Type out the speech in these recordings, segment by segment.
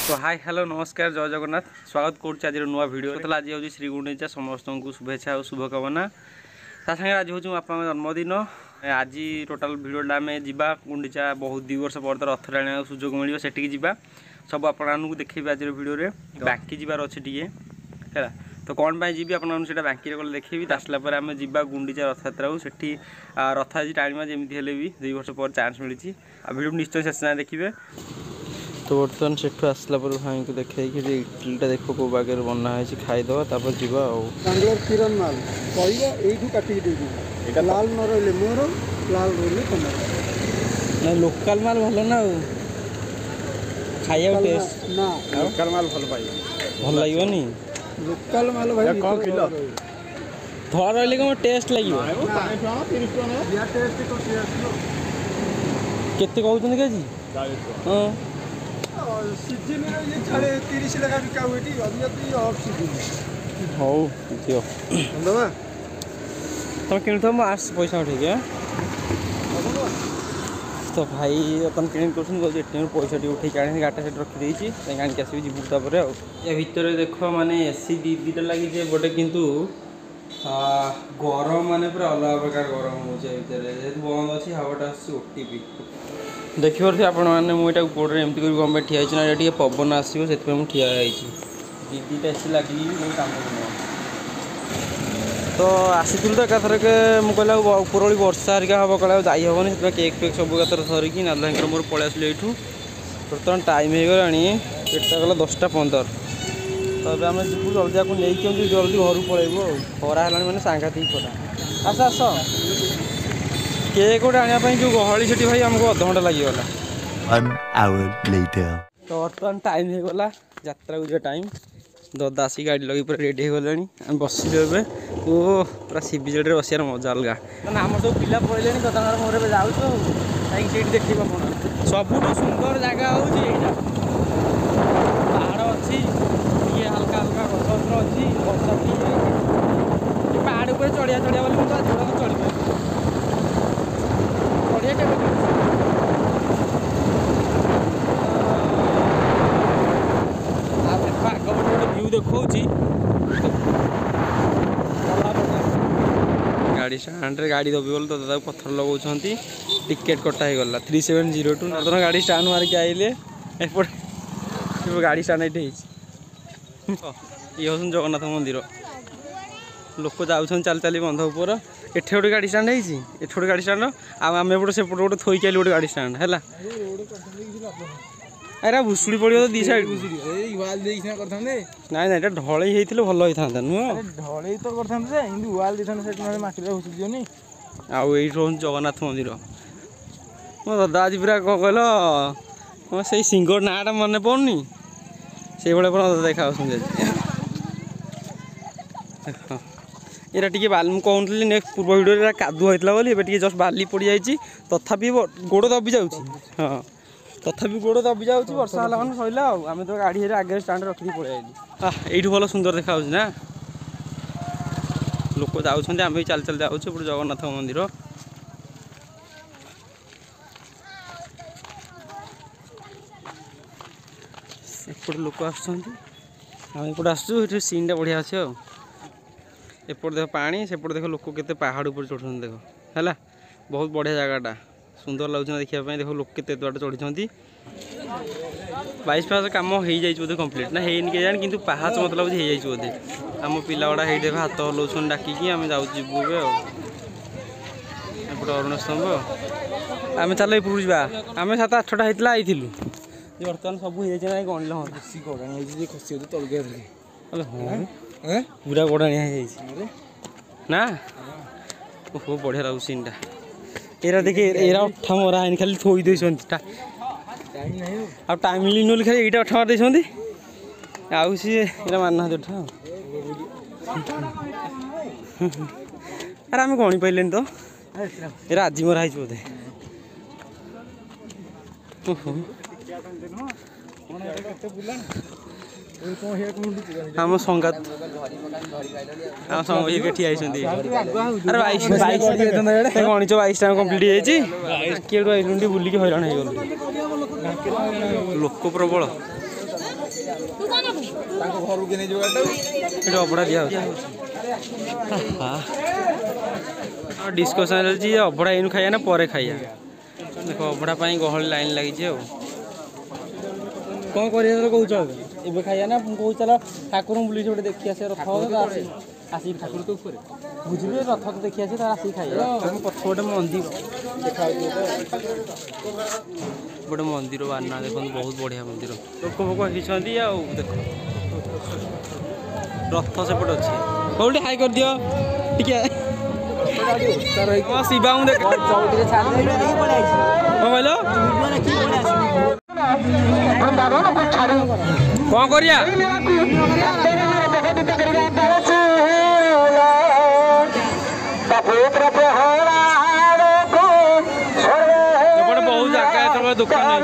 तो hi hello नमस्कार जय जगन्नाथ स्वागत करुच्छे आज नुआ भिड आज हूँ श्री गुंडीचा समस्त को शुभेच्छा और शुभकामना सागे आज हूँ आप जन्मदिन आज टोटाल भिडटा आम जा गुंडीचा बहुत 2 वर्ष पर रथ आने सुजोग मिले से जा सब आपको देखेबी आज भिडियो बाकी जबार अच्छे टी है तो कौन पाई जी आपको बाकी गले देखेबी आसला आम जा गुंडीचा रथ यात्रा को सेठी रथ आज टाणिमा जमी हेल्ले भी 2 वर्ष पर चान्स मिली भिडियो निश्चय शेष ना देखिए। तो बर्तमान से आसला भाई को देखे इडलीटा देख कौ बागे बनाई खाईदे तापर जीवा बांग्लोर किरण माल कहू काटिक लाल न रही मोर लाल रही तुम ना लोकल माल भल ना खाया टेस्ट ना लोकल माल भल पाई भल लगे लोकल माल भाई कौन किलो थोड़ा रही कौन टेस्ट लगे केते कहते के जी हाँ सीजन ये छाड़े 30 लगा बिका हुए अभी ऑफ सीजन हो दियो तुम किणुथ आस पैसा उठे तो भाई तुम किण कर पैसा टी उठे आने गाटा से रखी आनिक आसबि जीवतापर या भितर देख माने एसी दीटा लगी बटे किंतु गरम माने पूरा अलग प्रकार गरम हो जेहतु बंद अच्छी हवाटा ओटीपी देखिए आपण मैंने मुझे गोड़े एमती कर गम ठिया ना टे पवन आसो से ठिया दीटा एसी लगे काम तो आसी तो एकाथर के मुझे उपरओली वर्षा हरिका हम कल जाई हेनी से केक फेक सब एकाथर धरिकी नादर मोर पलि आसलु यू बर्तमान टाइम हो गला गला 10:15 तो अब आम जीव जल्दी आपको नहीं जल्दी घर पलैबू खरा है मैंने सांघातिक खरा आस आस केक गोटे आने जो गहली से भाई आमको अध घंटा लगिगला तो बर्तमान टाइम हो गला यात्रा को जो टाइम ददा आसी गाड़ी लगे पूरा रेडी हो गले आम बसिलु ए पूरा सी विजेड बसार मजा अलग मैंने आम सब पिला पड़े ददा मोर जाऊँ कहीं देखिए आप सबुठ सुंदर जगह हूँ पहाड़ अच्छी हल्का हल्का गछ अच्छी वर्षा ठीक पहाड़ पर चढ़िया चढ़िया बोली मुझे आज गुड़ा चढ़ी चढ़िया के आग गोटे भ्यू देखा गाड़ी स्टाण्ड गाड़ी दबी गल तो दादा पत्थर लगाउछन टिकेट कटा हो गला 3702 नर्दन गाड़ी स्टाण्ड मारिक आइले एपटे गाड़ी स्टाण्ड ये हूँ जगन्नाथ मंदिर लोक जाऊँ चल चली बंध ऊपर एठे गोटे गाड़ी स्टाण्ड है गोटे गाड़ी स्टाण्ड आम एपटे से गोटे थोक आइल गोटे गाड़ी स्टाण्ड है अरे भुशुड़ी पड़ो तो दी साइड ना ना ढल भल होता नुह ढल तो करते माटी भुसुनी आई जगन्नाथ मंदिर मो दादा आज पूरा कौन कहल से सिंगर नाटा मन पड़नी से भाई पूरा दादा देखा ये बाल मुझे कहूँ नेक्स्ट पूर्व भिडियो कादुआ होता बोली ए जस्ट बाली पड़ जाइए तथापि गोड़ दबी जाऊँ हाँ तथापि गोड़ दबी जाऊँ वर्षा है मैंने सैला आम तो गाड़ी आगे स्टाण्ड रखी पलि ये भल सुंदर देखा ना लोक जाऊँ आम भी चल चल जाऊँ जगन्नाथ मंदिर एपटे लोक आसपटे आसू सीन टा बढ़िया अच्छे एपट देख पानी सेपट देख लोक के पहाड़ ऊपर चढ़ुं देख है बहुत बढ़िया जगहटा सुंदर लगुच देखा देख लोक के बाट चढ़ी 22 पास कम हो बोधे कम्प्लीट ना है जानी कि पाहाच मत लगे हो बोधे आम पिला गुड़ा देख हाथ हलाउन डाकिकी आम जाऊँ एपटे अरुण स्तंभ आम चल ऊपर जा आम 7-8टा होता आई बर्तमान सब ना गणिल हाँ खसी तलगे पूरा गोड़ाणी ना बहुत बढ़िया लगुच सीनटा एरा देखे एरा अठा मरा है खाली थोई देन आ टाइम मिलनी खाली यहाँ अठा मार देते आउ सी मानना अठा अरे आम गणी पारे तो एरा आज मरा है बोधे आम संगात आम संग ठिया अरे 22 गणित 22टा कम्प्लीट हो बुलिक हैरान हो लोक प्रबल घर के नहीं जो अबड़ा दिया डिस्कसन चलती अबड़ा इन खाइया ना पर खाइया देख अबड़ा गहल लाइन लगी कौन कर कौच ए खाइया ना कौन चल ठाकुर बुली गोटे देखी आसे रथ आसिक ठाकुर तो बुझे रथ तो देखी आसे आसिक खाइया पछ गोटे मंदिर गोटे मंदिर बाना देख बहुत बढ़िया मंदिर लोक फोक होती देख रथ सेपट अच्छे कौटे हाई कर दियो टिके शिवा देख कौन करिया बहुत जगह है दुकान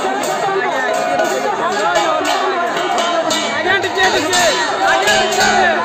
Yeah.